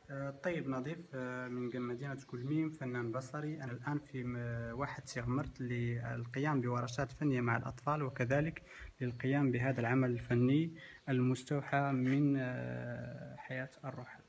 طيب نظيف، من مدينة كلميم، فنان بصري. أنا الآن في واحد سيغمرت للقيام بورشات فنية مع الأطفال، وكذلك للقيام بهذا العمل الفني المستوحى من حياة الروح.